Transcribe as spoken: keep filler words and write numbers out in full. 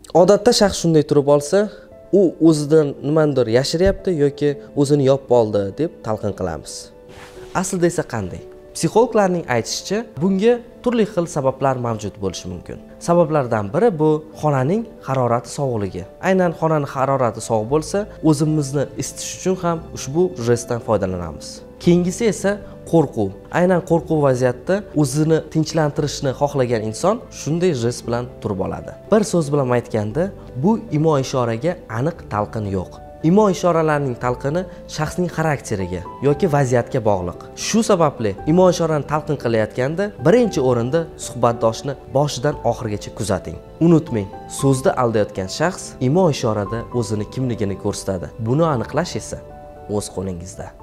Odatda shaxs shunday turib olsa, u o'zidan nimanidir yashiryapti yoki o'zini yopib oldi deb talqin qilamiz. Aslida esa qanday? Psixologlarning aytishicha, bunga turli xil sabablar mavjud bo'lishi mumkin. Sabablardan biri bu xonaning harorati sovuqligi. Aynan xonaning harorati sovuq bo'lsa, o'zimizni isitish uchun ham ushbu jestdan foydalanamiz. Keyingisi esa qo'rquv. Aynan qo'rquv vaziyatda o'zini tinchlantirishni xohlagan inson shunday jest bilan turib oladi. Bir so'z bilan aytganda, bu imo-ishoraga aniq talqin yo'q. Imo-ishoralarning talqini shaxsning xarakteriga yoki vaziyatga bog'liq. Shu sababli imo-ishorani talqin qilayotganda birinchi o'rinda suhbatdoshni boshidan oxirigacha kuzating. Unutmang, so'zda aldayotgan shaxs imo-ishorada o'zini kimligini ko'rsatadi. Buni aniqlash esa o'z qo'lingizda.